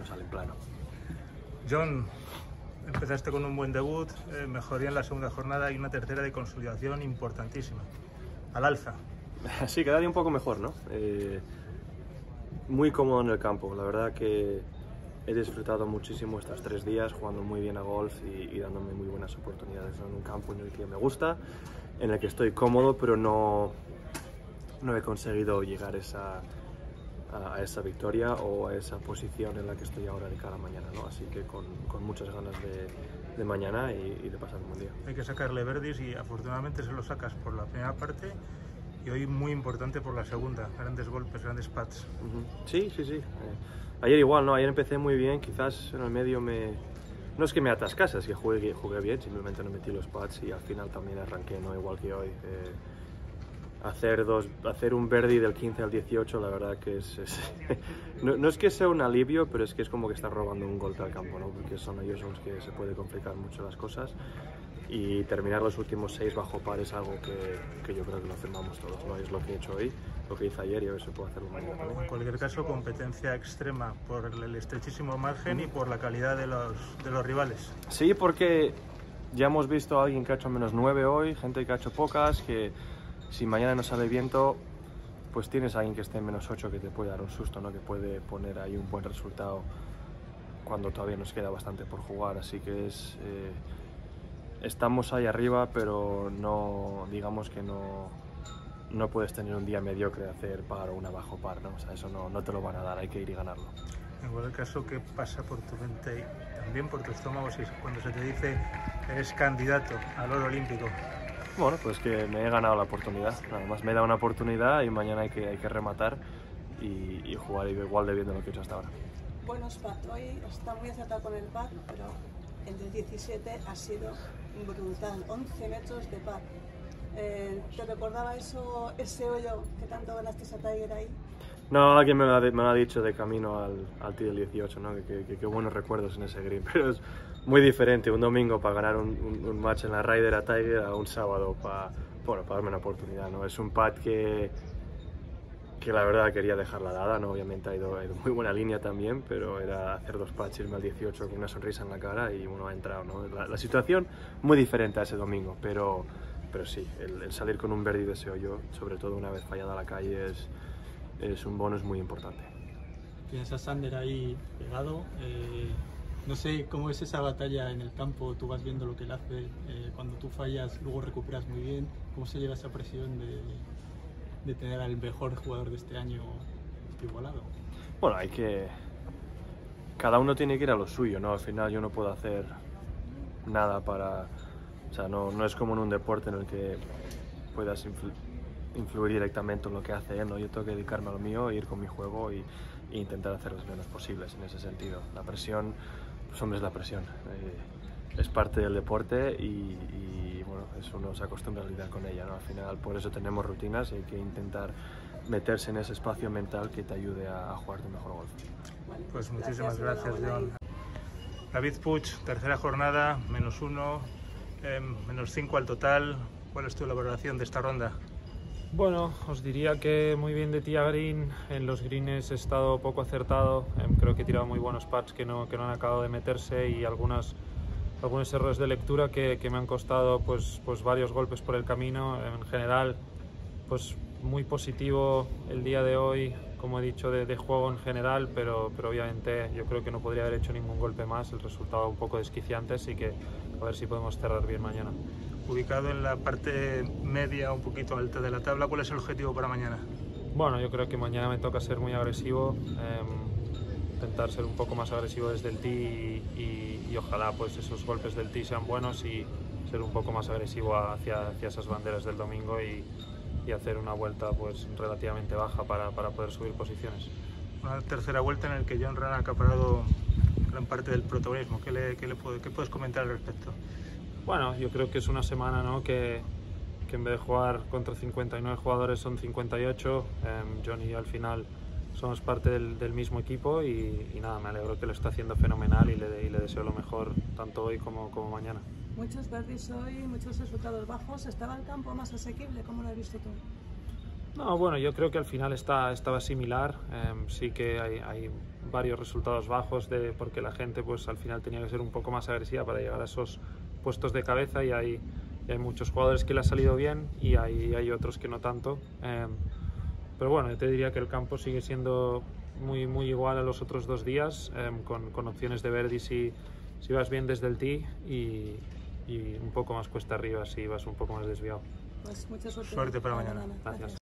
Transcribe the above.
no sale en plano. John, empezaste con un buen debut, mejoría en la segunda jornada y una tercera de consolidación importantísima. Al alza. Sí, cada día un poco mejor, ¿no? Muy cómodo en el campo, la verdad que he disfrutado muchísimo estos 3 días jugando muy bien a golf y dándome muy buenas oportunidades en un campo en el que me gusta, en el que estoy cómodo, pero no he conseguido llegar a esa victoria o a esa posición en la que estoy ahora de cara a mañana, ¿no? Así que con muchas ganas de mañana y de pasar un buen día. Hay que sacarle birdies y afortunadamente se lo sacas por la primera parte y hoy muy importante por la segunda, grandes golpes, grandes putts. Sí. Ayer igual, ¿no? Ayer empecé muy bien, quizás en el medio no es que me atascase, es que jugué bien, simplemente no metí los putts y al final también arranqué, ¿no? Igual que hoy. Hacer un birdie del 15 al 18, la verdad que no es que sea un alivio, pero es que es como que estás robando un golpe al campo, ¿no? Porque son ellos los que se puede complicar mucho las cosas y terminar los últimos 6 bajo par es algo que yo creo que lo firmamos todos, ¿no? Es lo que he hecho hoy, lo que hice ayer y a ver si puedo hacerlo mañana también. En cualquier caso, competencia extrema por el estrechísimo margen y por la calidad de los rivales. Sí, porque ya hemos visto a alguien que ha hecho -9 hoy, gente que ha hecho pocas, que si mañana no sale viento, pues tienes a alguien que esté en -8 que te puede dar un susto, ¿no? Que puede poner ahí un buen resultado cuando todavía nos queda bastante por jugar, así que estamos ahí arriba, pero no, digamos que no puedes tener un día mediocre de hacer par o una bajo par, ¿no? O sea, eso no te lo van a dar, hay que ir y ganarlo. En cualquier caso, ¿qué pasa por tu mente y también por tu estómago si cuando se te dice eres candidato al oro olímpico? Bueno, pues que me he ganado la oportunidad, nada más me he dado una oportunidad y mañana hay que rematar y jugar igual de bien de lo que he hecho hasta ahora. Buenos pad, hoy está muy acertado con el pad, pero el del 17 ha sido brutal, 11 metros de pad. ¿Te recordaba eso, ese hoyo que tanto ganaste a Tiger ahí? No, alguien me lo ha dicho de camino al tee del 18, ¿no? Que buenos recuerdos en ese green, pero es muy diferente un domingo para ganar un match en la Ryder a Tiger a un sábado para darme una oportunidad, ¿no? Es un pad que la verdad quería dejarla dada, ¿no? Obviamente ha ido muy buena línea también, pero era hacer 2 putts, irme al 18 con una sonrisa en la cara y uno ha entrado, ¿no? La situación muy diferente a ese domingo, pero sí, el salir con un birdie de ese hoyo, sobre todo una vez fallada la calle, es un bonus muy importante. Tienes a Xander ahí pegado, no sé cómo es esa batalla en el campo, tú vas viendo lo que él hace, cuando tú fallas luego recuperas muy bien, ¿cómo se lleva esa presión de tener al mejor jugador de este año igualado? Bueno, cada uno tiene que ir a lo suyo, ¿no? Al final yo no puedo hacer nada o sea, no es como en un deporte en el que puedas influir directamente en lo que hace él, ¿no? Yo tengo que dedicarme a lo mío, ir con mi juego e intentar hacer los menos posibles en ese sentido. La presión, pues hombre, es la presión. Es parte del deporte y bueno, uno se acostumbra a lidiar con ella, ¿no? Al final por eso tenemos rutinas y hay que intentar meterse en ese espacio mental que te ayude a jugar tu mejor golf. Pues muchísimas gracias, John. David Puig, tercera jornada, -1, -5 al total. ¿Cuál es tu valoración de esta ronda? Bueno, os diría que muy bien de tee a green. En los greens he estado poco acertado. Creo que he tirado muy buenos putts que no han acabado de meterse y algunos errores de lectura que me han costado pues varios golpes por el camino. En general, pues muy positivo el día de hoy, como he dicho, de juego en general, pero obviamente yo creo que no podría haber hecho ningún golpe más. El resultado un poco desquiciante, así que a ver si podemos cerrar bien mañana. Ubicado en la parte media, un poquito alta de la tabla, ¿cuál es el objetivo para mañana? Bueno, yo creo que mañana me toca ser muy agresivo, intentar ser un poco más agresivo desde el tee y ojalá pues esos golpes del tee sean buenos y ser un poco más agresivo hacia esas banderas del domingo y hacer una vuelta pues relativamente baja para poder subir posiciones. Una tercera vuelta en la que Jon Rahm ha acaparado gran parte del protagonismo. ¿Qué puedes comentar al respecto? Bueno, yo creo que es una semana, ¿no? que en vez de jugar contra 59 jugadores son 58. Jon y yo al final somos parte del mismo equipo y nada, me alegro que lo está haciendo fenomenal y le deseo lo mejor tanto hoy como mañana. Muchos birdies hoy, muchos resultados bajos. ¿Estaba el campo más asequible? ¿Cómo lo has visto tú? No, bueno, yo creo que al final estaba similar. Sí que hay varios resultados bajos porque la gente pues al final tenía que ser un poco más agresiva para llegar a esos puestos de cabeza, y hay muchos jugadores que le ha salido bien y hay otros que no tanto. Pero bueno, yo te diría que el campo sigue siendo muy igual a los otros 2 días, con opciones de birdie si vas bien desde el tee, y un poco más cuesta arriba si vas un poco más desviado. Pues mucha suerte. Suerte para mañana. Gracias.